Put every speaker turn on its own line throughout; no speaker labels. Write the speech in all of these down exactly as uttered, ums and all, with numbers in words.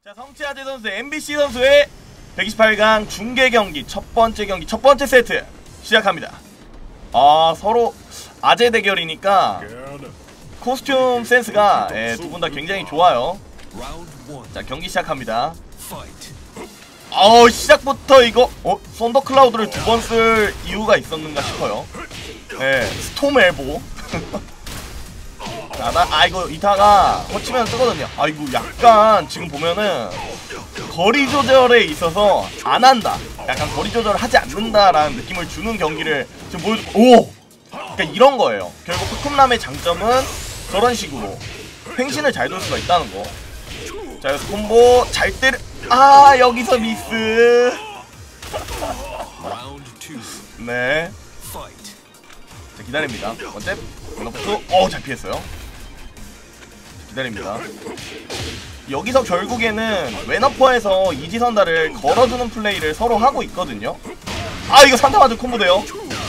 자, 성치아재 선수, 엠비씨 선수의 백이십팔 강 중계 경기 첫 번째 경기 첫 번째 세트 시작합니다. 아, 서로 아재 대결이니까 코스튬 센스가 예, 두 분 다 굉장히 좋아요. 자, 경기 시작합니다. 어, 시작부터 이거 어? 썬더 클라우드를 두 번 쓸 이유가 있었는가 싶어요. 예, 스톰 엘보. 자, 나, 아, 이거 이타가 허치면 뜨거든요. 아, 이거 약간 지금 보면은 거리 조절에 있어서 안 한다, 약간 거리 조절을 하지 않는다라는 느낌을 주는 경기를 지금 보여주고, 오! 그러니까 이런 거예요. 결국 팝콤남의 장점은 저런 식으로 횡신을 잘 돌 수가 있다는 거. 자, 여기서 콤보 잘 때려. 아, 여기서 미스. 네. 자, 기다립니다. 번째 러프트. 어, 잘 피했어요. 기다립니다. 여기서 결국에는 웬어퍼에서 이지선다를 걸어주는 플레이를 서로 하고 있거든요. 아, 이거 산타 맞은 콤보 돼요.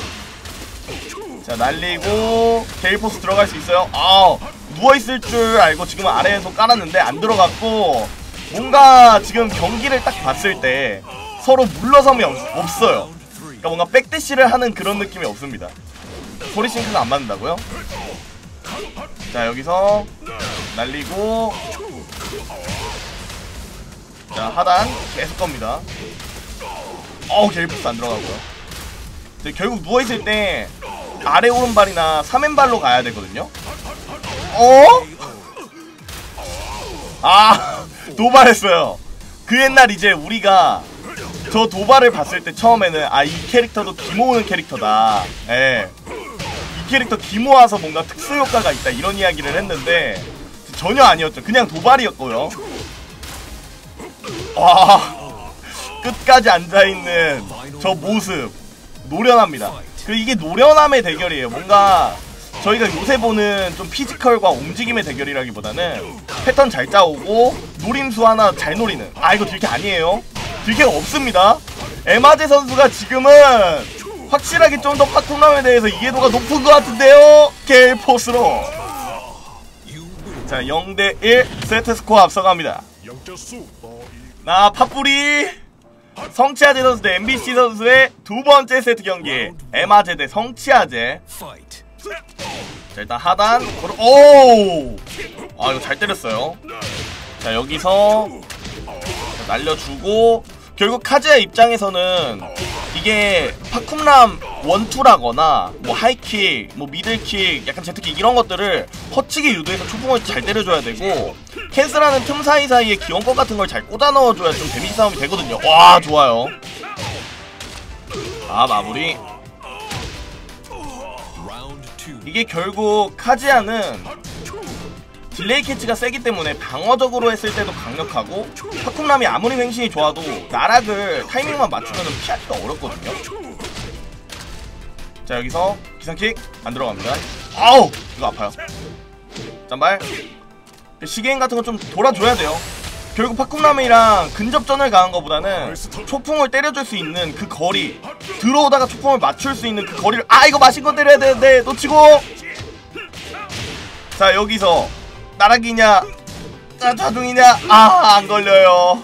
자, 날리고 게일포스 들어갈 수 있어요. 아, 누워있을 줄 알고 지금 아래에서 깔았는데 안 들어갔고, 뭔가 지금 경기를 딱 봤을 때 서로 물러섬이 없, 없어요. 그러니까 뭔가 백대시를 하는 그런 느낌이 없습니다. 소리 싱크가 안 맞는다고요? 자, 여기서 날리고, 자, 하단 계속 겁니다. 어우, 게일포스 안 들어가고요. 자, 결국 누워있을 때 아래 오른발이나 삼 엠발로 가야 되거든요. 어? 아, 도발했어요. 그 옛날 이제 우리가 저 도발을 봤을 때 처음에는 아, 이 캐릭터도 기모으는 캐릭터다. 예. 이 캐릭터 기모아서 뭔가 특수 효과가 있다, 이런 이야기를 했는데 전혀 아니었죠. 그냥 도발이었고요. 와, 끝까지 앉아있는 저 모습 노련합니다. 그리고 이게 노련함의 대결이에요. 뭔가 저희가 요새 보는 좀 피지컬과 움직임의 대결이라기보다는 패턴 잘 짜오고 노림수 하나 잘 노리는. 아, 이거 딜캐 아니에요. 딜캐가 없습니다. 에마제 선수가 지금은 확실하게 좀 더 팝콤남에 대해서 이해도가 높은 것 같은데요. 게일포스로. 자, 영 대 일 세트 스코어 앞서갑니다. 나 팝뿌리 성치아재 선수 대 엠비씨 선수의 두 번째 세트 경기, 에마제 대 성치아재. 자, 일단 하단. 오! 아, 이거 잘 때렸어요. 자, 여기서 날려주고, 결국 카즈야 입장에서는 이게 팝콤남 원투라거나 뭐 하이킥, 뭐 미들킥, 약간 제트킥 이런 것들을 허치게 유도해서 초풍을 잘 때려줘야 되고, 캔슬하는 틈 사이사이에 기원권 같은 걸 잘 꽂아 넣어줘야 좀 데미지 싸움이 되거든요. 와, 좋아요. 아, 마무리. 이게 결국 카즈야는 딜레이 캐치가 세기 때문에 방어적으로 했을 때도 강력하고, 팝콤남이 아무리 횡신이 좋아도 나락을 타이밍만 맞추면 피하기가 어렵거든요. 자, 여기서 기상킥 안 들어갑니다. 아우, 이거 아파요. 짠발. 시계인 같은 거 좀 돌아줘야 돼요. 결국 팝콤남이랑 근접전을 가한 것보다는 초풍을 때려줄 수 있는 그 거리, 들어오다가 초풍을 맞출 수 있는 그 거리를, 아, 이거 마신거 때려야 되는데 놓치고. 자, 여기서 나락이냐, 자, 자동이냐. 아, 안 걸려요.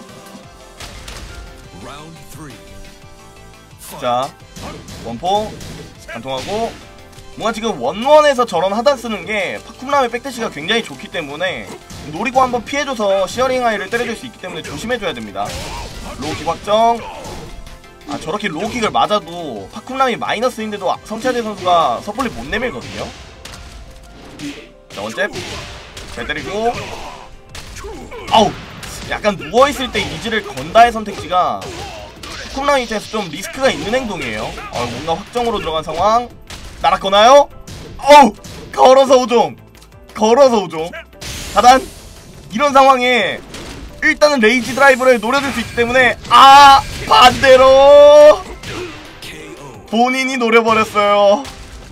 자, 원포 관통하고. 뭔가 지금 원원에서 저런 하단 쓰는 게 팝콤남의 백대시가 굉장히 좋기 때문에 노리고 한번 피해줘서 시어링 하이를 때려줄 수 있기 때문에 조심해줘야 됩니다. 로우킥 확정. 아, 저렇게 로우킥을 맞아도 팝콤남이 마이너스인데도 성치아재 선수가 섣불리 못 내밀거든요. 자, 원잽 잘 때리고. 아우, 약간 누워있을 때 이즈를 건다의 선택지가 팝콤남 입장에서 좀 리스크가 있는 행동이에요. 어, 뭔가 확정으로 들어간 상황. 날아거나요? 어우! 걸어서 오종! 걸어서 오종! 하단! 이런 상황에 일단은 레이지 드라이브를 노려줄 수 있기 때문에, 아! 반대로! 본인이 노려버렸어요.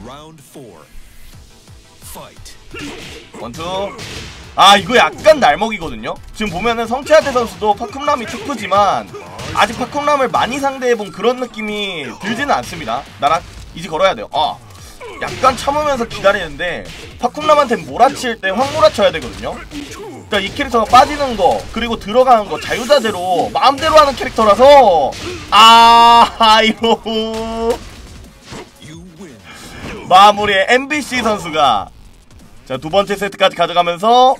원투. 아, 이거 약간 날먹이거든요? 지금 보면은 성치아재 선수도 팝콤남이 특프지만 아직 팝콤남을 많이 상대해본 그런 느낌이 들지는 않습니다. 나랑 이제 걸어야 돼요. 아, 약간 참으면서 기다리는데 팝콤남한테 몰아칠 때 확 몰아쳐야 되거든요. 자, 이 캐릭터가 빠지는 거 그리고 들어가는 거 자유자재로 마음대로 하는 캐릭터라서 아 이거 마무리에 엠비씨 선수가 자, 두 번째 세트까지 가져가면서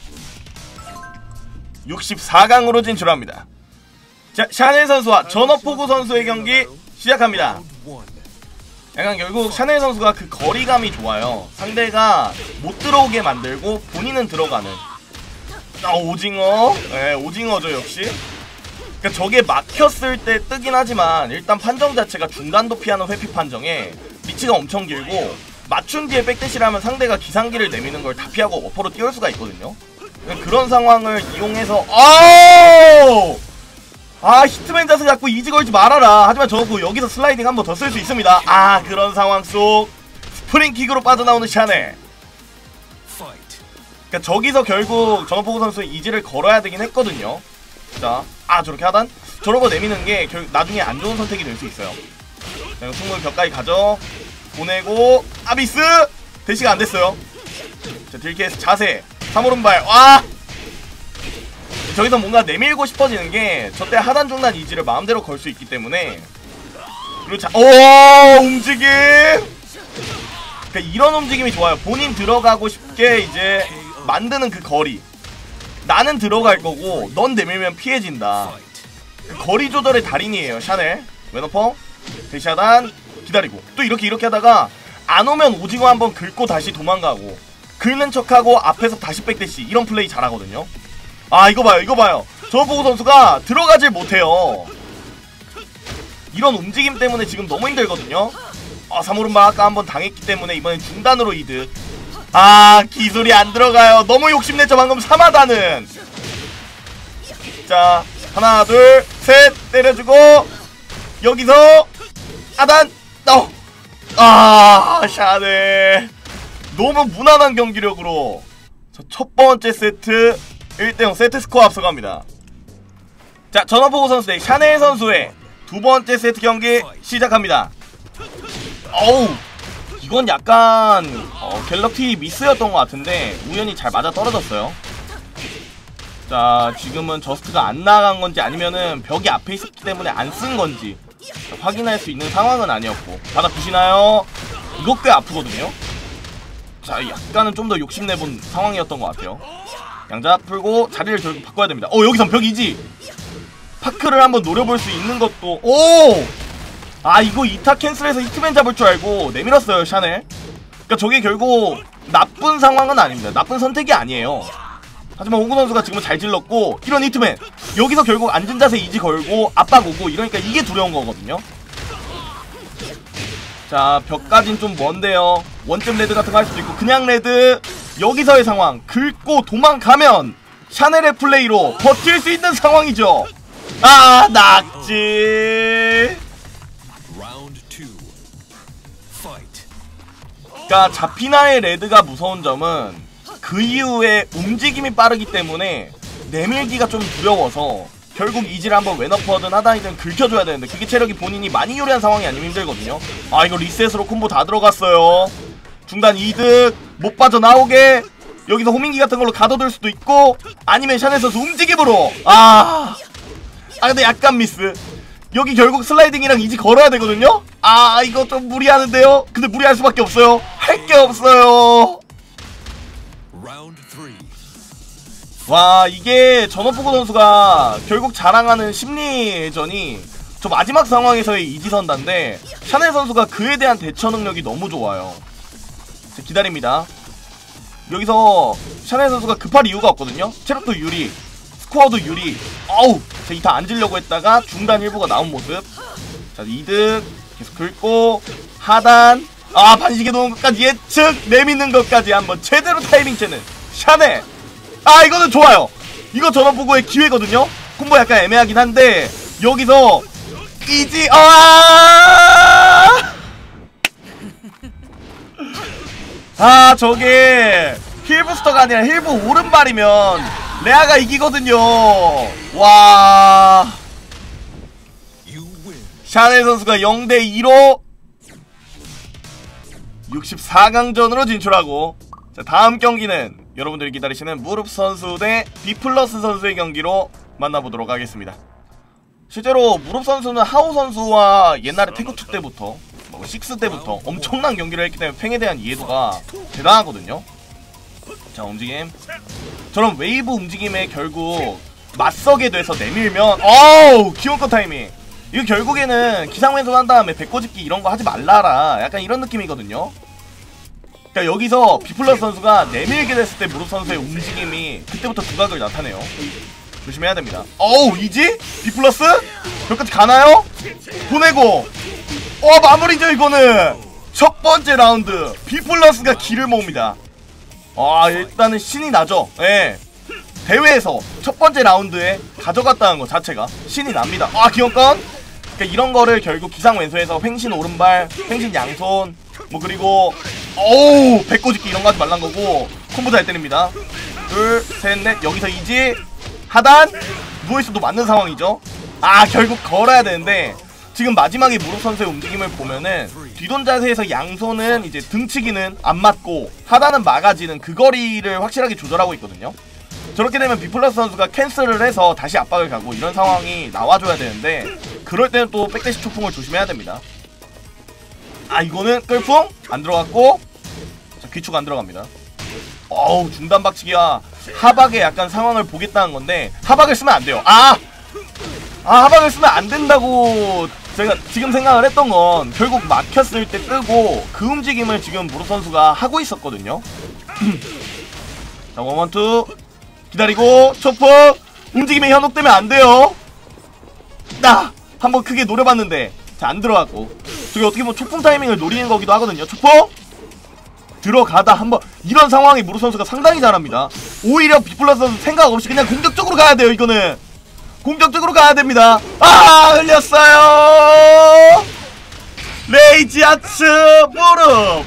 육십사 강으로 진출합니다. 자, 샤넬 선수와 전업포구 선수의 경기 시작합니다. 약간 결국 샤넬 선수가 그 거리감이 좋아요. 상대가 못 들어오게 만들고 본인은 들어가는. 아, 오징어. 네, 오징어죠 역시. 그러니까 저게 막혔을 때 뜨긴 하지만 일단 판정 자체가 중간도 피하는 회피 판정에 리치가 엄청 길고 맞춘 뒤에 백대시를 하면 상대가 기상기를 내미는 걸 다 피하고 워퍼로 띄울 수가 있거든요. 그런 상황을 이용해서 아우! 아, 히트맨 자세 잡고 이지 걸지 말아라. 하지만 저거 여기서 슬라이딩 한 번 더 쓸 수 있습니다. 아, 그런 상황 속 스프링킥으로 빠져나오는 샤넬. 그러니까 저기서 결국 전업포구 선수의 이지를 걸어야 되긴 했거든요. 자, 아, 저렇게 하단 저러고 내미는 게 결국 나중에 안 좋은 선택이 될 수 있어요. 자, 충분히 벽까지 가져 보내고 아비스 대시가 안 됐어요. 자, 딜케이스 자세 삼 오른발. 와, 저기서 뭔가 내밀고 싶어지는 게 저때 하단 중단 이지를 마음대로 걸 수 있기 때문에. 그리고 자, 오, 움직임. 그러니까 이런 움직임이 좋아요. 본인 들어가고 싶게 이제 만드는 그 거리. 나는 들어갈 거고 넌 내밀면 피해진다. 그 거리 조절의 달인이에요 샤넬. 왼어퍼 대시하단 기다리고 또 이렇게 이렇게 하다가 안 오면 오징어 한번 긁고 다시 도망가고 긁는 척하고 앞에서 다시 백대시 이런 플레이 잘하거든요. 아, 이거 봐요 이거 봐요. 전업포구 선수가 들어가질 못해요. 이런 움직임 때문에 지금 너무 힘들거든요. 아, 삼 오른발 아까 한번 당했기 때문에 이번엔 중단으로 이득. 아, 기술이 안 들어가요. 너무 욕심냈죠 방금 삼 하단은. 자, 하나 둘 셋 때려주고 여기서 하단. 어! 아, 샤넬 너무 무난한 경기력으로 첫 번째 세트 일 대 영 세트 스코어 앞서갑니다. 자, 전업포구 선수 대 샤넬 선수의 두 번째 세트 경기 시작합니다. 어우, 이건 약간 어, 갤럭티 미스였던 것 같은데 우연히 잘 맞아 떨어졌어요. 자, 지금은 저스트가 안 나간 건지 아니면은 벽이 앞에 있었기 때문에 안 쓴 건지 확인할 수 있는 상황은 아니었고. 바닥 부시나요? 이거 꽤 아프거든요. 자, 약간은 좀 더 욕심내본 상황이었던 것 같아요. 양자 풀고 자리를 결국 바꿔야 됩니다. 어, 여기선 벽이지. 파크를 한번 노려볼 수 있는 것도. 오! 아, 이거 이타 캔슬해서 히트맨 잡을 줄 알고 내밀었어요 샤넬. 그러니까 저게 결국 나쁜 상황은 아닙니다. 나쁜 선택이 아니에요. 하지만 홍구 선수가 지금은 잘 질렀고 이런 히트맨 여기서 결국 앉은 자세 이지 걸고 압박 오고 이러니까 이게 두려운 거거든요. 자, 벽까진 좀 먼데요. 원점 레드 같은 거 할 수도 있고 그냥 레드. 여기서의 상황 긁고 도망가면 샤넬의 플레이로 버틸 수 있는 상황이죠. 아, 낙지. 그러니까 자피나의 레드가 무서운 점은 그 이후에 움직임이 빠르기 때문에 내밀기가 좀 두려워서 결국 이지를 한번 왼어퍼든 하단이든 긁혀줘야 되는데 그게 체력이 본인이 많이 요리한 상황이 아니면 힘들거든요. 아, 이거 리셋으로 콤보 다 들어갔어요. 중단 이득 못 빠져나오게 여기서 호밍기 같은 걸로 가둬둘 수도 있고 아니면 샤넬 선수 움직임으로. 아, 아 근데 약간 미스. 여기 결국 슬라이딩이랑 이지 걸어야 되거든요. 아, 이거 좀 무리하는데요. 근데 무리할 수밖에 없어요. 할 게 없어요. 와, 이게 전업포구 선수가 결국 자랑하는 심리전이 저 마지막 상황에서의 이지선다인데 샤넬 선수가 그에 대한 대처 능력이 너무 좋아요. 자, 기다립니다. 여기서 샤넬 선수가 급할 이유가 없거든요. 체력도 유리, 스코어도 유리. 어우, 자, 이타 앉으려고 했다가 중단 일부가 나온 모습. 자, 이득 계속 긁고 하단. 아, 반시계 도는 것까지 예측 내미는 것까지 한번 제대로 타이밍 채는 샤넬. 아, 이거는 좋아요. 이거 전업포구의 기회거든요. 콤보 약간 애매하긴 한데 여기서 이지. 아, 아, 저게 힐부스터가 아니라 힐부 오른발이면 레아가 이기거든요. 와, 샤넬 선수가 영 대 이로 육십사 강전으로 진출하고, 자, 다음 경기는 여러분들이 기다리시는 무릎 선수 대 비플러스 선수의 경기로 만나보도록 하겠습니다. 실제로 무릎 선수는 하우 선수와 옛날에 태그투 때부터 뭐 식스 때부터 엄청난 경기를 했기 때문에 팽에 대한 이해도가 대단하거든요. 자, 움직임. 저런 웨이브 움직임에 결국 맞서게 돼서 내밀면 어우 기원권 타이밍. 이거 결국에는 기상왼손 한 다음에 배꼽집기 이런 거 하지 말라라, 약간 이런 느낌이거든요. 그러니까 여기서 비플러스 선수가 내밀게 됐을 때 무릎 선수의 움직임이 그때부터 두각을 나타내요. 조심해야 됩니다. 어우 이지? 비플러스? 여기까지 가나요? 보내고 어 마무리죠. 이거는 첫 번째 라운드 비플러스가 기를 모읍니다. 아 일단은 신이 나죠. 예. 대회에서 첫 번째 라운드에 가져갔다는 것 자체가 신이 납니다. 아 기원권. 그러니까 이런 거를 결국 기상 왼손에서 횡신 오른발, 횡신 양손, 뭐 그리고 어우 배꼽집기 이런 거 하지 말란 거고 콤보 잘 때립니다. 둘, 셋, 넷. 여기서 이지 하단 누워있어도 맞는 상황이죠. 아 결국 걸어야 되는데 지금 마지막에 무릎 선수의 움직임을 보면은 뒤돈 자세에서 양손은 이제 등치기는 안 맞고 하단은 막아지는 그 거리를 확실하게 조절하고 있거든요. 저렇게 되면 비플러스 선수가 캔슬을 해서 다시 압박을 가고 이런 상황이 나와줘야 되는데 그럴 때는 또 백대시 초풍을 조심해야 됩니다. 아 이거는 끌풍 안 들어갔고, 자 귀축 안 들어갑니다. 어우 중단 박치기와 하박의 약간 상황을 보겠다는 건데 하박을 쓰면 안 돼요. 아! 아 하박을 쓰면 안 된다고 제가 지금 생각을 했던 건 결국 막혔을 때 뜨고 그 움직임을 지금 무릎 선수가 하고 있었거든요. 자 원원투 기다리고 초프 움직임에 현혹되면 안 돼요. 나 한번 크게 노려봤는데 자 안 들어갔고, 저게 어떻게 보면 초풍 타이밍을 노리는 거기도 하거든요. 초프 들어가다 한번 이런 상황에 무릎 선수가 상당히 잘합니다. 오히려 비플러스 선수 생각 없이 그냥 공격적으로 가야 돼요. 이거는 공격적으로 가야 됩니다. 아 흘렸어요. 레이지 아츠 무릎.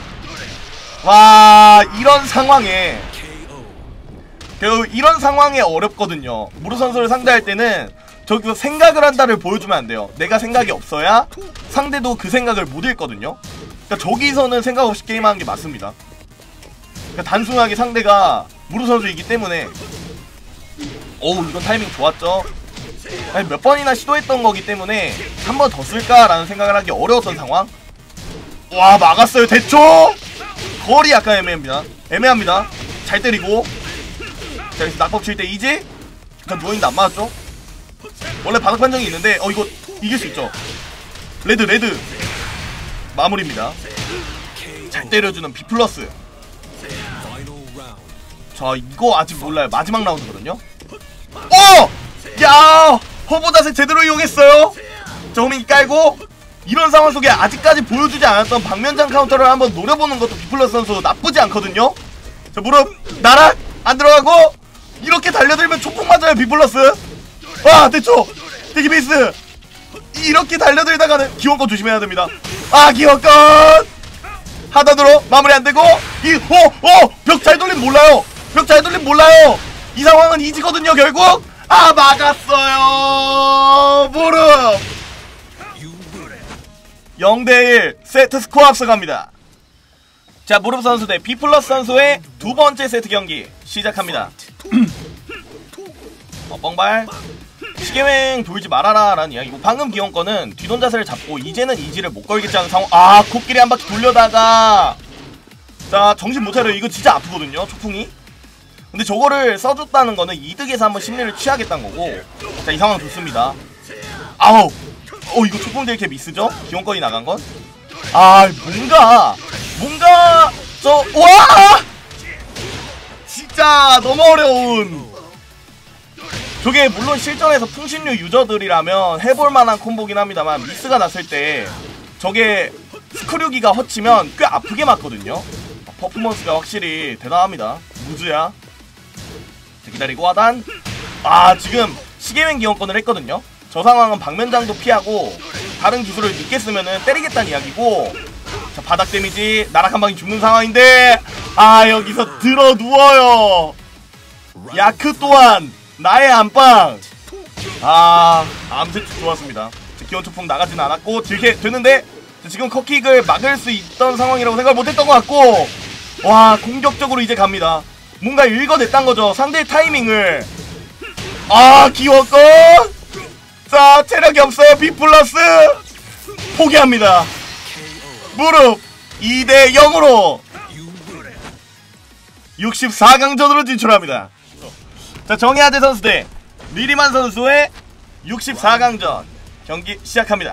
와 이런 상황에 결국 이런 상황에 어렵거든요. 무릎 선수를 상대할 때는 저기서 생각을 한다를 보여주면 안 돼요. 내가 생각이 없어야 상대도 그 생각을 못 읽거든요. 그러니까 저기서는 생각 없이 게임하는 게 맞습니다. 그러니까 단순하게 상대가 무릎 선수이기 때문에. 어우 이건 타이밍 좋았죠. 아니, 몇 번이나 시도했던 거기 때문에 한 번 더 쓸까라는 생각을 하기 어려웠던 상황. 와 막았어요. 대초 거리 약간 애매합니다. 애매합니다. 잘 때리고. 자 여기서 낙법 칠 때 이지? 자 누워있는데 안 맞았죠? 원래 바닥 판정이 있는데 어 이거 이길 수 있죠. 레드 레드 마무리입니다. 잘 때려주는 비플러스. 자 이거 아직 몰라요. 마지막 라운드거든요. 어! 야! 허브 자세 제대로 이용했어요. 자 호밍이 깔고 이런 상황 속에 아직까지 보여주지 않았던 방면장 카운터를 한번 노려보는 것도 비플러스 선수 나쁘지 않거든요. 자 무릎 나락 안 들어가고 이렇게 달려들면 초풍 맞아요. 비플러스. 와 대초 대기 베이스. 이렇게 달려들다가는 기원권 조심해야 됩니다. 아 기원권 하단으로 마무리 안되고 이 오! 오! 벽 잘 돌림 몰라요. 벽 잘 돌림 몰라요. 이 상황은 이지거든요. 결국 아 막았어요. 무릎 영 대 일 세트 스코어 앞서갑니다. 자 무릎 선수 대 비플러스 선수의 두 번째 세트 경기 시작합니다. 어 뻥발 시계맹 돌지 말아라 라는 이야기고, 방금 기원권은 뒤돈 자세를 잡고 이제는 이지를 못 걸겠지 하는 상황. 아 코끼리 한 바퀴 돌려다가 자 정신 못 차려. 이거 진짜 아프거든요 초풍이. 근데 저거를 써줬다는 거는 이득에서 한번 심리를 취하겠다는 거고. 자 이 상황 좋습니다. 아우 어 이거 초풍 딜캐 미스죠? 기원권이 나간 건? 아 뭔가 뭔가 저 와 진짜 너무 어려운. 저게 물론 실전에서 풍신류 유저들이라면 해볼만한 콤보긴 합니다만 미스가 났을 때 저게 스크류기가 허치면 꽤 아프게 맞거든요. 퍼포먼스가 확실히 대단합니다. 무즈야. 자, 기다리고 하단. 아 지금 시계맨 기원권을 했거든요. 저 상황은 방면장도 피하고 다른 기술을 늦게 쓰면은 때리겠다는 이야기고. 자 바닥 데미지 나락 한 방이 죽는 상황인데 아 여기서 들어 누워요. 야크 또한 나의 안방. 아 암세축 좋았습니다. 기원초풍 나가지는 않았고 딜캐 됐는데 지금 컷킥을 막을 수 있던 상황이라고 생각을 못했던 것 같고. 와 공격적으로 이제 갑니다. 뭔가 읽어냈단 거죠. 상대의 타이밍을. 아, 기웠건. 자, 체력이 없어요. B 플러스. 포기합니다. 무릎. 이 대 영으로 육십사 강전으로 진출합니다. 자, 정의아대 선수 대 리리만 선수의 육십사 강전 경기 시작합니다.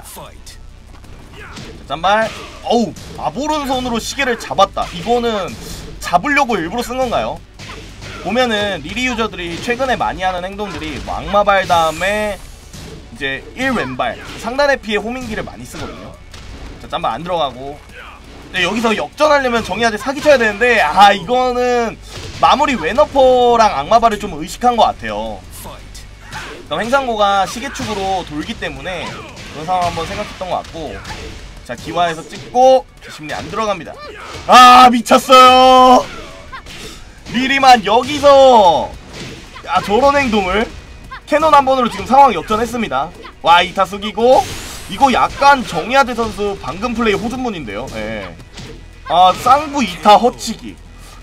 짠발. 어우, 아보른손으로 시계를 잡았다. 이거는 잡으려고 일부러 쓴 건가요? 보면은 리리 유저들이 최근에 많이 하는 행동들이 뭐 악마발 다음에 이제 일 왼발 상단의 피해 호밍기를 많이 쓰거든요. 자, 짠발 안 들어가고. 네, 여기서 역전하려면 정의아대 사기쳐야 되는데, 아, 이거는 마무리 왼어퍼랑 악마발을 좀 의식한 것 같아요. 그럼 행상고가 시계축으로 돌기 때문에 그런 상황 한번 생각했던 것 같고. 자, 기와에서 찍고 심리 안 들어갑니다. 아, 미쳤어요. 리리만 여기서 아, 저런 행동을 캐논 한 번으로 지금 상황 역전했습니다. 와, 이타 숙이고. 이거 약간 정의아대 선수 방금 플레이 호준문인데요. 예. 아, 쌍부 이타 허치기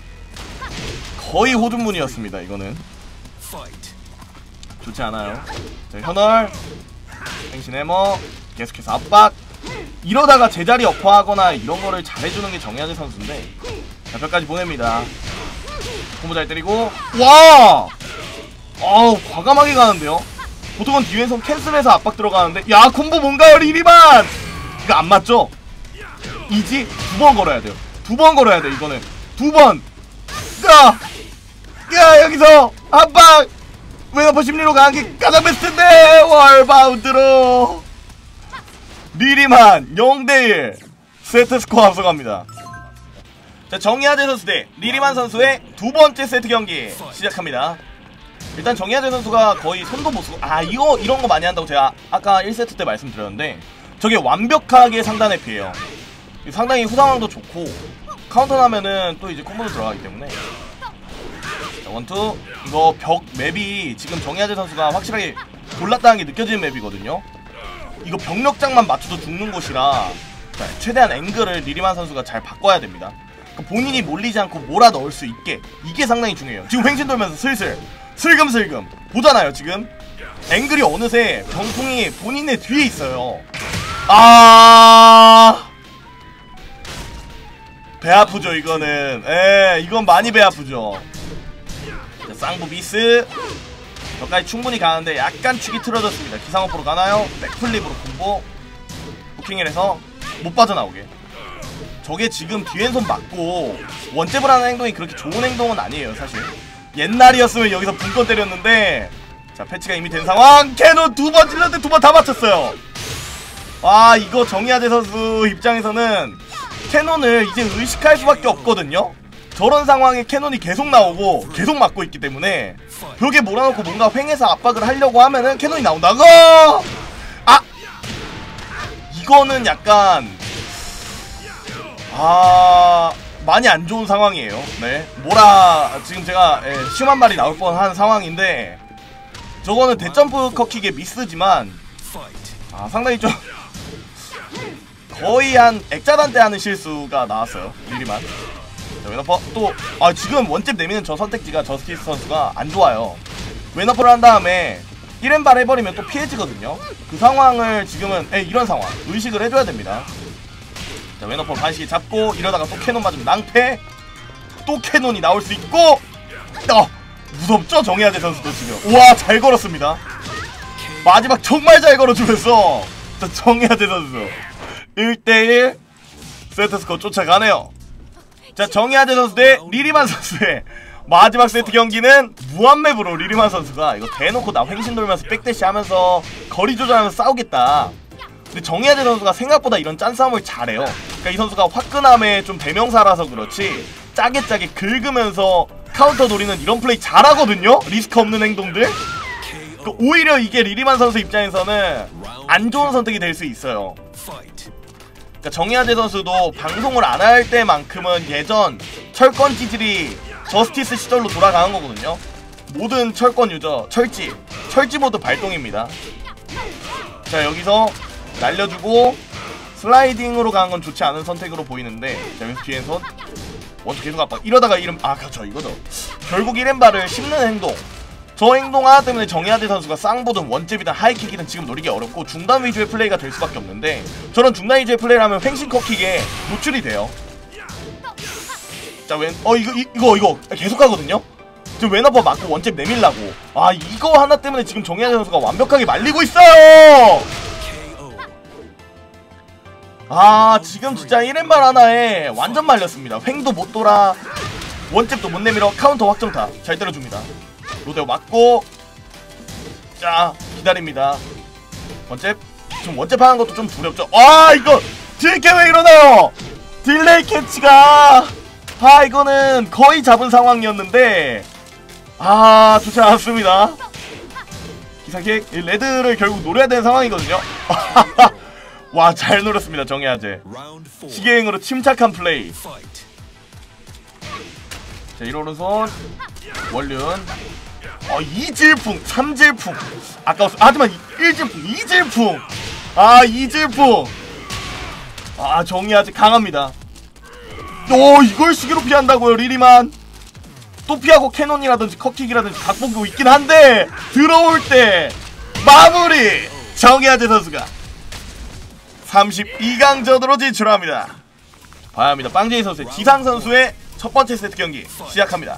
거의 호준문이었습니다. 이거는 좋지 않아요. 자, 현월 행신 해머 계속해서 압박. 이러다가 제자리 어퍼하거나 이런 거를 잘해주는 게 정의아대 선수인데. 자, 벽까지 보냅니다. 콤보 잘 때리고. 와! 아우, 과감하게 가는데요. 보통은 뒤에서 캔슬해서 압박 들어가는데. 야, 콤보 뭔가요, 리리만! 이거 안 맞죠? 이지? 두 번 걸어야 돼요. 두 번 걸어야 돼, 이거는. 두 번! 야! 야, 여기서! 압박! 웨너퍼 심리로 가는 게 가장 베스트인데! 월바운드로! 리리만 영 대 일 세트 스코어 앞서갑니다. 자, 정의아대 선수 대 리리만 선수의 두 번째 세트 경기 시작합니다. 일단 정의아대 선수가 거의 손도 못 쓰고, 아, 이거 이런 거 많이 한다고 제가 아까 일 세트 때 말씀드렸는데, 저게 완벽하게 상단에 피해요. 상당히 후상황도 좋고 카운터 나면은 또 이제 콤보도 들어가기 때문에. 자, 원투. 이거 벽 맵이 지금 정의아대 선수가 확실하게 골랐다는 게 느껴지는 맵이거든요. 이거 병력장만 맞춰도 죽는 곳이라, 자, 최대한 앵글을 리리만 선수가 잘 바꿔야 됩니다. 그러니까 본인이 몰리지 않고 몰아 넣을 수 있게, 이게 상당히 중요해요. 지금 횡신 돌면서 슬슬 슬금슬금 보잖아요. 지금 앵글이 어느새 병풍이 본인의 뒤에 있어요. 아, 배 아프죠 이거는. 에, 이건 많이 배 아프죠. 자, 쌍부 미스. 저까지 충분히 가는데 약간 축이 틀어졌습니다. 기상어포로 가나요? 백플립으로 콤보 부킹을 해서 못 빠져나오게. 저게 지금 뒤왼손 맞고 원잽을 하는 행동이 그렇게 좋은 행동은 아니에요 사실. 옛날이었으면 여기서 분권 때렸는데. 자, 패치가 이미 된 상황. 캐논 두 번 찔렀는데 두 번 다 맞췄어요. 와, 이거 정의아대 선수 입장에서는 캐논을 이제 의식할 수밖에 없거든요. 저런 상황에 캐논이 계속 나오고 계속 맞고 있기 때문에 벽에 몰아놓고 뭔가 횡해서 압박을 하려고 하면은 캐논이 나온다고. 아, 이거는 약간 아, 많이 안 좋은 상황이에요. 네, 뭐라 지금 제가 예, 심한 말이 나올 뻔한 상황인데, 저거는 대점프 컷킥의 미스지만 아, 상당히 좀 거의 한 액자단 때 하는 실수가 나왔어요 리리만. 자, 웨너퍼 또, 아, 지금 원잽 내미는 저 선택지가 저스티스 선수가 안 좋아요. 웨너퍼를 한 다음에 일 엠발 해버리면 또 피해지거든요. 그 상황을 지금은 에, 이런 상황 의식을 해줘야 됩니다. 자, 웨너퍼 반시기 잡고 이러다가 또 캐논 맞으면 낭패. 또 캐논이 나올 수 있고. 어, 무섭죠 정의아대 선수도 지금. 우와, 잘 걸었습니다. 마지막 정말 잘 걸어주면서 자, 정의아대 선수 일 대 일 세트스코어 쫓아가네요. 자, 정의아대 선수 대 리리만 선수의 마지막 세트 경기는 무한맵으로 리리만 선수가 이거 대놓고 나 횡신 돌면서 백대시 하면서 거리 조절하면서 싸우겠다. 근데 정의아대 선수가 생각보다 이런 짠싸움을 잘해요. 그러니까 이 선수가 화끈함의 좀 대명사라서 그렇지 짜게 짜게 긁으면서 카운터 노리는 이런 플레이 잘하거든요. 리스크 없는 행동들. 그러니까 오히려 이게 리리만 선수 입장에서는 안 좋은 선택이 될 수 있어요. 그러니까 정의아대 선수도 방송을 안 할 때만큼은 예전 철권 찌질이 저스티스 시절로 돌아가는 거거든요. 모든 철권 유저 철지 철지 모드 발동입니다. 자, 여기서 날려주고 슬라이딩으로 가는 건 좋지 않은 선택으로 보이는데, 자, 여기서 뒤에서 원투 계속 압박. 이러다가 이름 아 그렇죠 이거죠. 결국 일 엠바를 씹는 행동. 저 행동 하나 때문에 정의아대 선수가 쌍보든 원잽이든 하이킥이든 지금 노리기 어렵고 중단 위주의 플레이가 될 수밖에 없는데, 저런 중단 위주의 플레이를 하면 횡신 컵킥에 노출이 돼요. 자, 왼, 어, 이거, 이, 이거, 이거, 계속 하거든요? 지금 왼어퍼 맞고 원잽 내밀라고. 아, 이거 하나 때문에 지금 정의아대 선수가 완벽하게 말리고 있어요! 아, 지금 진짜 일 엠발 하나에 완전 말렸습니다. 횡도 못 돌아, 원잽도 못 내밀어, 카운터 확정타. 잘 때려줍니다. 로데오 맞고, 자, 기다립니다. 원잽. 지금 원잽 하는 것도 좀 두렵죠? 아, 이거, 딜캐 왜 이러나요? 딜레이 캐치가, 아, 이거는 거의 잡은 상황이었는데, 아, 좋지 않았습니다. 기사킥, 레드를 결국 노려야 되는 상황이거든요. 와, 잘 노렸습니다, 정의아재. 시계행으로 침착한 플레이. 자, 일 오른손, 원륜. 어, 이질풍, 삼질풍. 아까웠어. 하지만 일질풍, 이질풍. 아, 이질풍. 아, 정의아재 강합니다. 오, 이걸 시계로 피한다고요, 리리만. 또 피하고 캐논이라든지 컵킥이라든지 각본도 있긴 한데, 들어올 때 마무리! 정의아재 선수가 삼십이 강전으로 진출합니다. 봐야 합니다. 빵제이 선수의 지상 선수의 첫 번째 세트 경기 시작합니다.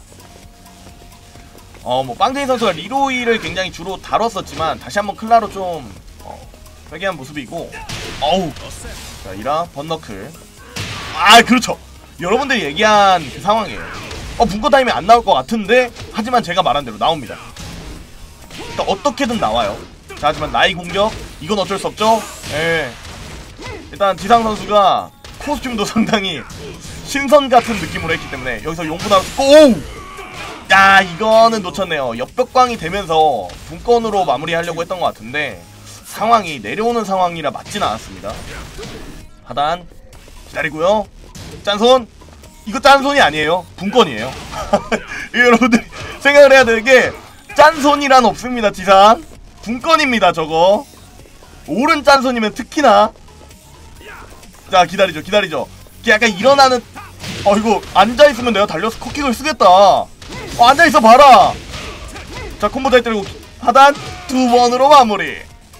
어, 뭐 빵제이 선수가 리로이를 굉장히 주로 다뤘었지만 다시 한번 클라로 좀 어, 회개한 모습이고, 어우, 자, 이라 번너클. 아, 그렇죠. 여러분들이 얘기한 그 상황이에요. 어, 분권 타임이 안 나올 것 같은데, 하지만 제가 말한 대로 나옵니다. 그러니까 어떻게든 나와요. 자, 하지만 나이 공격, 이건 어쩔 수 없죠. 예. 일단 지상 선수가 코스튬도 상당히 신선 같은 느낌으로 했기 때문에 여기서 용분하고, 오! 야, 이거는 놓쳤네요. 옆벽광이 되면서 분권으로 마무리하려고 했던 것 같은데 상황이 내려오는 상황이라 맞진 않았습니다. 하단 기다리고요. 짠손. 이거 짠손이 아니에요. 분권이에요. 여러분들이 생각을 해야 되는 게, 짠손이란 없습니다. 지상 분권입니다. 저거 오른 짠손이면 특히나. 자, 기다리죠 기다리죠. 약간 일어나는, 어, 이거 앉아있으면 내가 달려서 컵킥을 쓰겠다. 어, 앉아있어 봐라. 자, 콤보 잘 때리고 하단 두 번으로 마무리.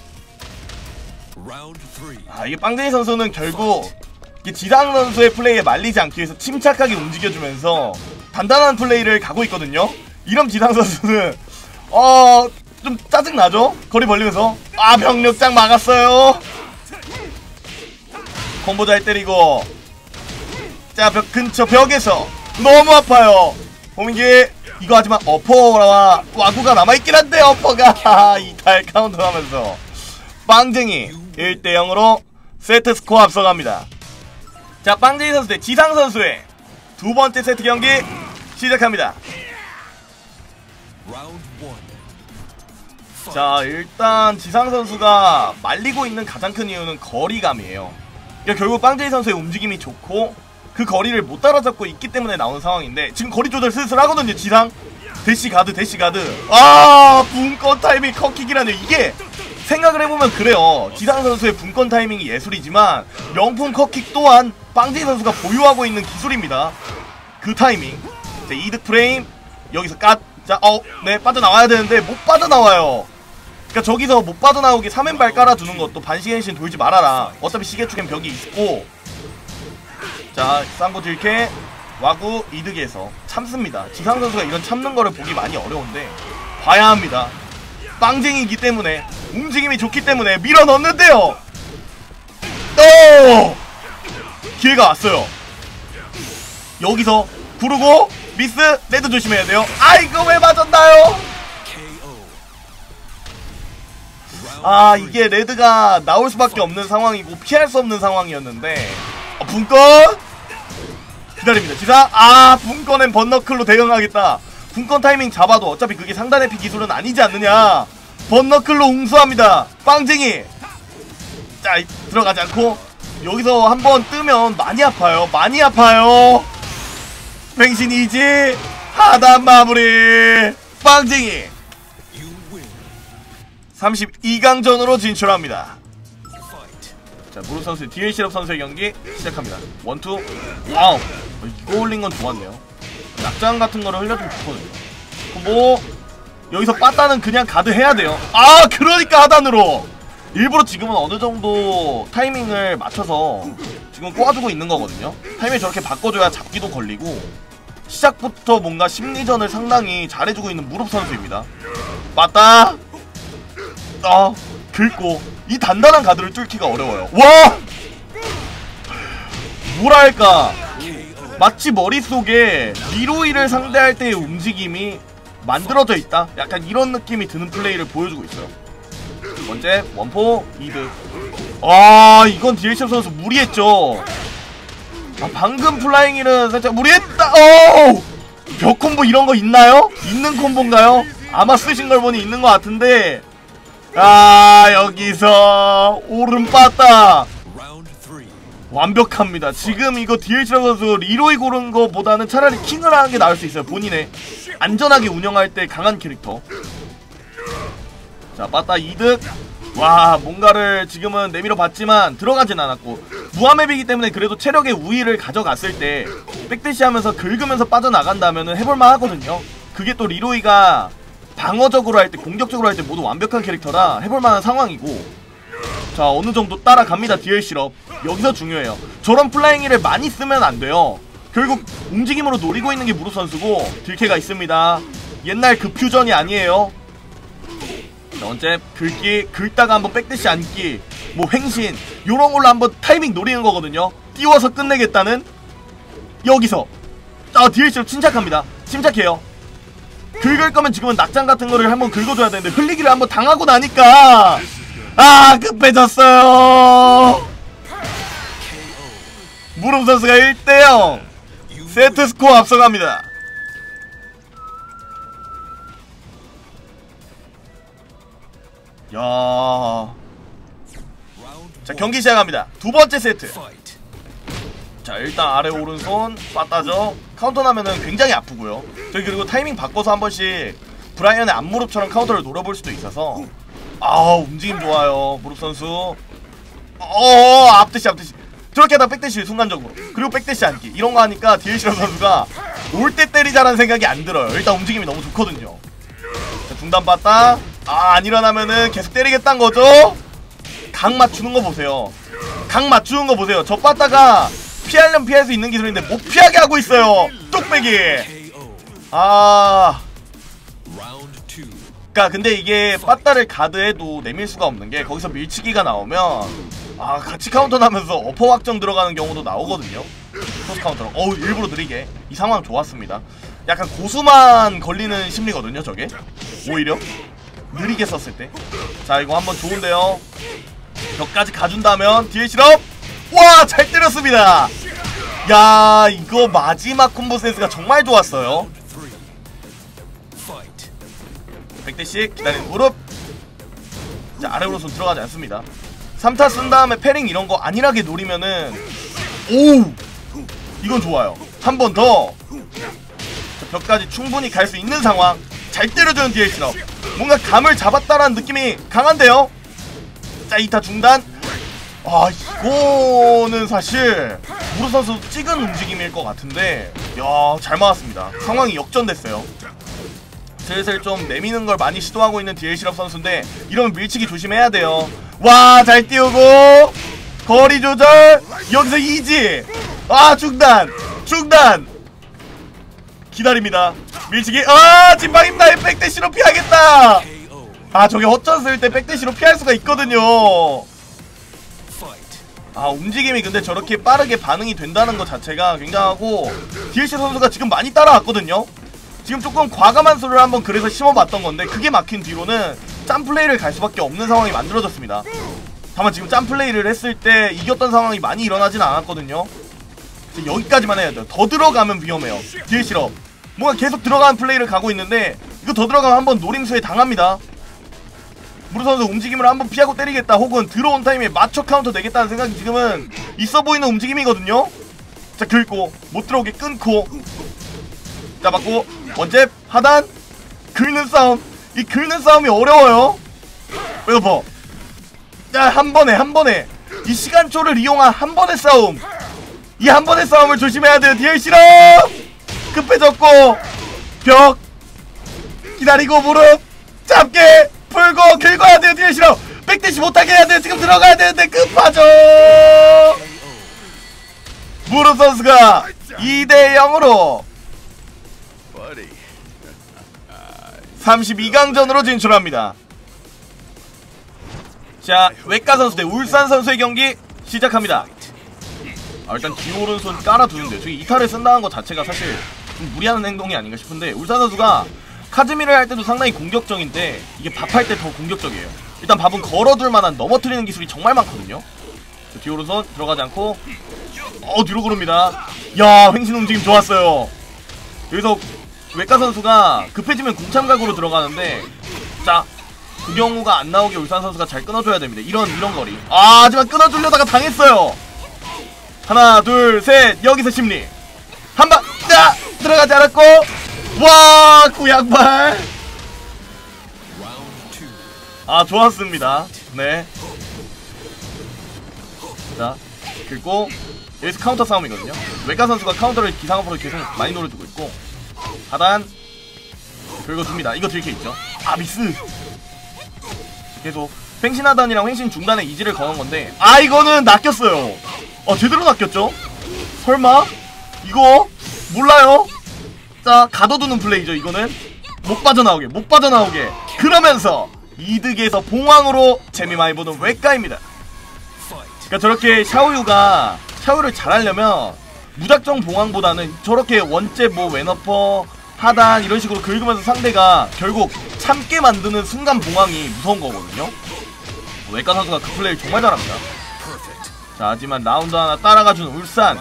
아, 이게 빵제이 선수는 결국 지상 선수의 플레이에 말리지 않기 위해서 침착하게 움직여주면서 단단한 플레이를 가고 있거든요. 이런 지상 선수는 어, 좀 짜증나죠? 거리 벌리면서. 아, 병력장 막았어요. 콤보 잘 때리고. 자, 벽 근처 벽에서 너무 아파요. 호민기 이거 하지만 어퍼와 와구가 남아있긴 한데, 어퍼가 이탈 카운터 하면서 빵쟁이 일 대 영으로 세트 스코어 앞서갑니다. 자, 빵쟁이 선수 대 지상 선수의 두 번째 세트 경기 시작합니다. 자, 일단 지상 선수가 말리고 있는 가장 큰 이유는 거리감이에요. 그러니까 결국 빵제이 선수의 움직임이 좋고 그 거리를 못 따라잡고 있기 때문에 나오는 상황인데, 지금 거리 조절 슬슬 하거든요. 지상 대시 가드 대시 가드. 아, 분권 타이밍 컵킥이라뇨. 이게 생각을 해보면 그래요. 지상 선수의 분권 타이밍이 예술이지만 명품 컵킥 또한 빵제이 선수가 보유하고 있는 기술입니다. 그 타이밍. 자, 이득 프레임 여기서 까. 자, 어, 네, 빠져나와야 되는데 못 빠져나와요. 그러니까 저기서 못 빠져나오게 삼 엠발 깔아두는 것도 반시행신 돌지 말아라. 어차피 시계축엔 벽이 있고. 자, 쌍고 딜캐 와구 이득에서 참습니다. 지상 선수가 이런 참는 거를 보기 많이 어려운데 봐야 합니다. 빵쟁이기 때문에, 움직임이 좋기 때문에 밀어 넣는데요. 오! 기회가 왔어요. 여기서 구르고 미스. 레드 조심해야 돼요. 아, 이거 왜 맞았나요? 아, 이게 레드가 나올 수밖에 없는 상황이고 피할 수 없는 상황이었는데, 어, 분권 기다립니다. 지상. 아, 분권엔 번너클로 대응하겠다. 분권 타이밍 잡아도 어차피 그게 상단의 피 기술은 아니지 않느냐. 번너클로 웅수합니다. 빵쟁이. 자, 들어가지 않고 여기서 한번 뜨면 많이 아파요. 많이 아파요. 뱅신이지. 하단 마무리. 빵쟁이 삼십이 강전으로 진출합니다. 자, 무릎 선수 디엘 실업 선수의 경기 시작합니다. 원투. 와우, 이거 올린 건 좋았네요. 낙장 같은 거를 흘려주면 좋거든요. 콤보. 여기서 빠따는 그냥 가드 해야 돼요. 아, 그러니까 하단으로 일부러 지금은 어느 정도 타이밍을 맞춰서 지금 꼬아주고 있는 거거든요. 타이밍 저렇게 바꿔줘야 잡기도 걸리고 시작부터 뭔가 심리전을 상당히 잘해주고 있는 무릎 선수입니다. 맞다. 아, 긁고 이 단단한 가드를 뚫기가 어려워요. 와! 뭐랄까, 마치 머릿속에 리로이를 상대할 때의 움직임이 만들어져 있다? 약간 이런 느낌이 드는 플레이를 보여주고 있어요. 두 번째 원포 이득. 아, 이건 디엘씨 선수 무리했죠. 아, 방금 플라잉일은 살짝 무리했다. 오! 벽 콤보 이런 거 있나요? 있는 콤보인가요? 아마 쓰신 걸 보니 있는 것 같은데. 아, 여기서 오른 빠따 완벽합니다. 지금 이거 디엘씨 선수 리로이 고른 거보다는 차라리 킹을 하는 게 나을 수 있어요. 본인의 안전하게 운영할 때 강한 캐릭터. 자, 빠따 이득. 와, 뭔가를 지금은 내밀어 봤지만 들어가진 않았고, 무한맵이기 때문에 그래도 체력의 우위를 가져갔을 때 백대시 하면서 긁으면서 빠져나간다면 해볼만 하거든요. 그게 또 리로이가 방어적으로 할 때, 공격적으로 할 때 모두 완벽한 캐릭터라 해볼만한 상황이고, 자, 어느정도 따라갑니다. 디엘씨럽 여기서 중요해요. 저런 플라잉이를 많이 쓰면 안 돼요. 결국 움직임으로 노리고 있는 게 무릎 선수고 딜캐가 있습니다. 옛날 그 퓨전이 아니에요. 자, 언제 긁기, 긁다가 한번 백대시 앉기, 뭐 횡신 요런 걸로 한번 타이밍 노리는 거거든요. 띄워서 끝내겠다는. 여기서 아, 디엘씨럽 침착합니다. 침착해요. 긁을 거면 지금은 낙장 같은 거를 한번 긁어줘야 되는데 흘리기를 한번 당하고 나니까 아, 급해졌어요. 무릎 선수가 일 대 영 세트 스코어 앞서갑니다. 야, 자, 경기 시작합니다. 두 번째 세트. 자, 일단 아래 오른손 빠따죠. 카운터 나면은 굉장히 아프고요. 저기 그리고 타이밍 바꿔서 한 번씩 브라이언의 앞무릎처럼 카운터를 노려볼 수도 있어서 아, 움직임 좋아요 무릎 선수. 어, 앞대시 앞대시 저렇게 하다 백대시 순간적으로, 그리고 백대시 앉기 이런 거 하니까 디엘씨 선수가 올 때 때리자라는 생각이 안 들어요. 일단 움직임이 너무 좋거든요. 자, 중단 빠따. 아, 안 일어나면은 계속 때리겠다는 거죠. 각 맞추는 거 보세요. 각 맞추는 거 보세요. 저 빠따가 피하려면 피할 수 있는 기술인데 못 피하게 하고 있어요. 뚝배기. 아, 그니까 근데 이게 빠따를 가드해도 내밀 수가 없는 게, 거기서 밀치기가 나오면 아, 같이 카운터 나면서 어퍼 확정 들어가는 경우도 나오거든요. 크로스 카운터로. 어우, 일부러 느리게. 이 상황 좋았습니다. 약간 고수만 걸리는 심리거든요, 저게. 오히려 느리게 썼을 때. 자, 이거 한번 좋은데요. 벽까지 가준다면 디엘씨럽. 와, 잘 때렸습니다. 야, 이거 마지막 콤보 센스가 정말 좋았어요. 백대씩 기다리는 무릎. 자, 아래 오른손 들어가지 않습니다. 삼 타 쓴 다음에 패링 이런 거 안일하게 노리면은, 오우, 이건 좋아요. 한 번 더. 자, 벽까지 충분히 갈 수 있는 상황. 잘 때려주는 디엘씨럽. 뭔가 감을 잡았다라는 느낌이 강한데요. 자, 이 타 중단. 아, 이거는 사실 무릎 선수 찍은 움직임일 것 같은데, 야, 잘 막았습니다. 상황이 역전됐어요. 슬슬 좀 내미는 걸 많이 시도하고 있는 디엘씨럽 선수인데 이러면 밀치기 조심해야 돼요. 와, 잘 띄우고 거리 조절. 여기서 이지. 아, 중단 중단 기다립니다. 밀치기. 아, 진방입니다. 백대시로 피하겠다. 아, 저게 헛전 쓸 때 백대시로 피할 수가 있거든요. 아, 움직임이 근데 저렇게 빠르게 반응이 된다는 것 자체가 굉장하고, 디엘씨 선수가 지금 많이 따라왔거든요. 지금 조금 과감한 수를 한번 그래서 심어봤던 건데, 그게 막힌 뒤로는 짬플레이를 갈 수밖에 없는 상황이 만들어졌습니다. 다만 지금 짬플레이를 했을 때 이겼던 상황이 많이 일어나진 않았거든요. 여기까지만 해야 돼요. 더 들어가면 위험해요. 디엘씨럽 뭔가 계속 들어가는 플레이를 가고 있는데, 이거 더 들어가면 한번 노림수에 당합니다. 무릎 선수 움직임을 한번 피하고 때리겠다, 혹은 들어온 타임에 맞춰 카운터 내겠다는 생각이 지금은 있어 보이는 움직임이거든요. 자, 긁고 못 들어오게 끊고, 자, 맞고 원잽 하단 긁는 싸움. 이 긁는 싸움이 어려워요. 웨더퍼. 자, 한 번에 한 번에 이 시간초를 이용한 한 번의 싸움, 이 한 번의 싸움을 조심해야 돼요. 디엘씨로 급해졌고 벽 기다리고 무릎 잡게 풀고 긁어야 돼요. 디엘씨로 백대시 못하게 해야 돼요. 지금 들어가야 되는데 급하죠. 무릎 선수가 이 대 영으로 삼십이 강전으로 진출합니다. 자, 외과 선수 대 울산 선수의 경기 시작합니다. 아, 일단 뒤오른손 깔아두는데 저기 이탈을 쓴다는 것 자체가 사실 좀 무리하는 행동이 아닌가 싶은데, 울산 선수가 카즈미를 할 때도 상당히 공격적인데 이게 밥할 때 더 공격적이에요. 일단 밥은 걸어둘 만한 넘어뜨리는 기술이 정말 많거든요. 자, 뒤오른손 들어가지 않고 어 뒤로 구릅니다. 야, 횡신 움직임 좋았어요. 여기서 외과 선수가 급해지면 궁참각으로 들어가는데, 자, 그 경우가 안 나오게 울산 선수가 잘 끊어줘야 됩니다. 이런 이런 거리. 아, 하지만 끊어주려다가 당했어요. 하나 둘 셋 여기서 심리 한방 자 들어가지 않았고, 와 구양발. 아 좋았습니다. 네. 자 그리고 여기서 카운터 싸움이거든요. 외과 선수가 카운터를 기상 앞으로 계속 많이 노려주고 있고, 하단 긁어줍니다. 이거 들켜 있죠. 아 미스. 계속 횡신 하단이랑 횡신 중단에 이지를 거는 건데, 아 이거는 낚였어요. 어 제대로 낚였죠? 설마? 이거? 몰라요? 자 가둬두는 플레이죠. 이거는 못 빠져나오게 못 빠져나오게. 그러면서 이득에서 봉황으로 재미 많이 보는 외과입니다. 그러니까 저렇게 샤오유가 샤오유를 잘하려면 무작정 봉황보다는 저렇게 원잽 뭐 왼어퍼 하단 이런 식으로 긁으면서 상대가 결국 참게 만드는 순간 봉황이 무서운 거거든요. 외과 선수가 그 플레이를 정말 잘합니다. 자 하지만 라운드 하나 따라가주는 울산.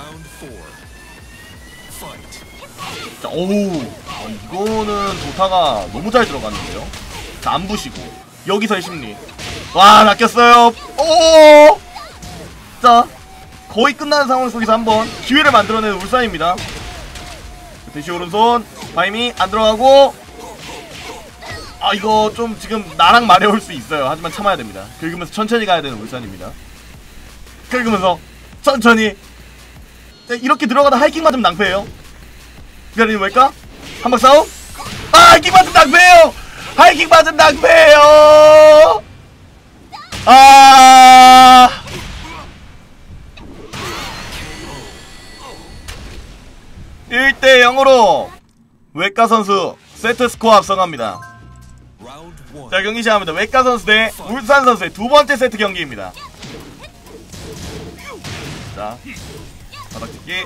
자 오우 어, 이거는 도타가 너무 잘 들어갔는데요. 자 안 부시고 여기서의 심리. 와 낚였어요. 오. 자 거의 끝나는 상황 속에서 한번 기회를 만들어내는 울산입니다. 대시 오른손 바이미 안 들어가고, 아 이거 좀 지금 나랑 마려울 수 있어요. 하지만 참아야 됩니다. 긁으면서 천천히 가야 되는 울산입니다. 긁으면서 천천히. 자, 이렇게 들어가다 하이킹 맞으면 낭패예요. 기다리는 뭘까? 한방 싸움? 아 하이킹 맞으면 낭패예요. 하이킹 맞으면 낭패예요. 아 일 대 영으로 외과 선수 세트 스코어 앞서갑니다. 자 경기 시작합니다. 외과 선수 대 울산 선수의 두 번째 세트 경기입니다. 자 바닥찍기.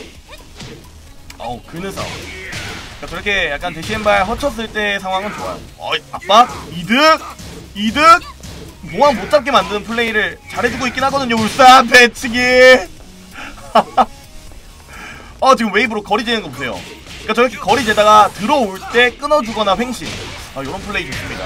어우 그는 싸움. 그러니까 저렇게 약간 대시앤발 허쳤을 때 상황은 좋아요. 어이 압박 이득 이득 봉황 못 잡게 만드는 플레이를 잘해주고 있긴 하거든요. 울산 배치기. 어 지금 웨이브로 거리 재는 거 보세요. 그러니까 저렇게 거리 재다가 들어올 때 끊어주거나 횡신. 아 이런 플레이 좋습니다.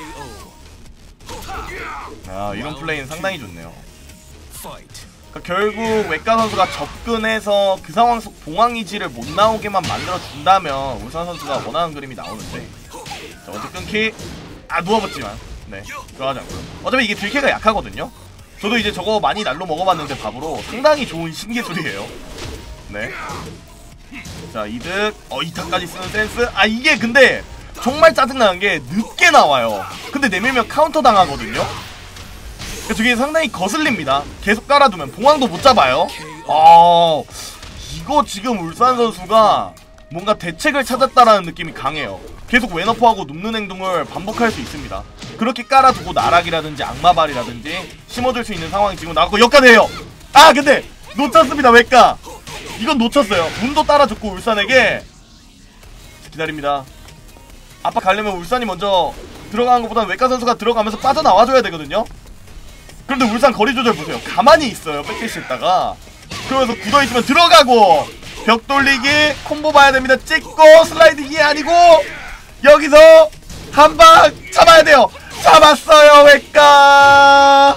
아 이런 플레이는 상당히 좋네요. 그러니까 결국 외과 선수가 접근해서 그 상황 속 봉황 이지를 못 나오게만 만들어 준다면 울산 선수가 원하는 그림이 나오는데, 자 어제 끊기. 아 누워봤지만 네 들어가지 않고요. 어차피 이게 딜캐가 약하거든요. 저도 이제 저거 많이 날로 먹어봤는데 밥으로 상당히 좋은 신기술이에요. 네. 자 이득. 어 이타까지 쓰는 센스. 아 이게 근데 정말 짜증나는 게 늦게 나와요. 근데 내밀면 카운터 당하거든요. 저게 상당히 거슬립니다. 계속 깔아두면 봉황도 못 잡아요. 아 이거 지금 울산 선수가 뭔가 대책을 찾았다라는 느낌이 강해요. 계속 왼어퍼하고 눕는 행동을 반복할 수 있습니다. 그렇게 깔아두고 나락이라든지 악마발이라든지 심어줄 수 있는 상황이 지금 나왔고 역가돼요. 아 근데 놓쳤습니다. 외과 이건 놓쳤어요. 운도 따라줬고 울산에게. 기다립니다. 압박 가려면 울산이 먼저 들어가는 것보다는 외과 선수가 들어가면서 빠져나와줘야 되거든요. 그런데 울산 거리 조절 보세요. 가만히 있어요. 백대시 했다가 그러면서 굳어있으면 들어가고 벽 돌리기 콤보 봐야 됩니다. 찍고 슬라이딩이 아니고 여기서 한방 잡아야 돼요. 잡았어요. 외과.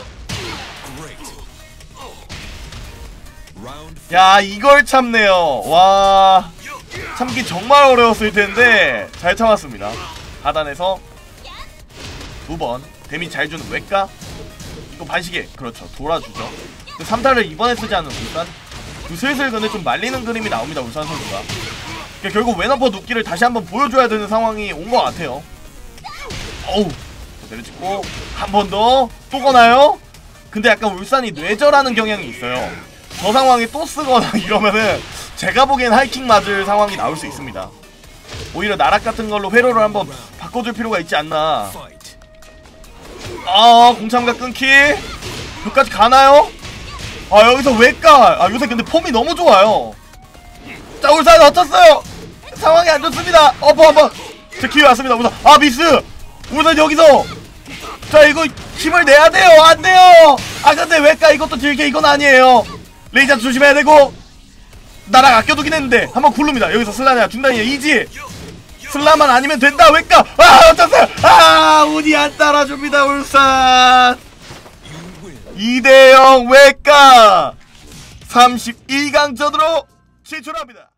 야 이걸 참네요. 와 참기 정말 어려웠을 텐데 잘 참았습니다. 하단에서 두 번 데미 잘 주는 외과. 또 반시계 그렇죠 돌아주죠. 삼 타를 이번에 쓰지 않은 울산 슬슬 근데 좀 말리는 그림이 나옵니다. 울산 선수가 그러니까 결국 웨너퍼 눕기를 다시 한번 보여줘야 되는 상황이 온 것 같아요. 어우 내려찍고 한 번 더 또 거나요? 근데 약간 울산이 뇌절하는 경향이 있어요. 저 상황에 또 쓰거나 이러면은 제가 보기엔 하이킹 맞을 상황이 나올 수 있습니다. 오히려 나락 같은 걸로 회로를 한번 바꿔줄 필요가 있지 않나. 아 공참가 끊기 여기까지 가나요? 아 여기서 왜까? 아 요새 근데 폼이 너무 좋아요. 자 울산 어쳤어요. 상황이 안 좋습니다. 어퍼 한번 제 기회 왔습니다. 울산 아 미스. 울산 여기서 자 이거 힘을 내야 돼요. 안 돼요. 아 근데 왜까 이것도 들게 이건 아니에요. 레이저 조심해야 되고 나락 아껴두긴 했는데 한번 굴릅니다. 여기서 슬라냐 중단이야 이지 슬라만 아니면 된다. 왜까 아 어쩌세요. 아 운이 안 따라줍니다. 울산 이 대 영 왜까 삼십이 강전으로 진출합니다.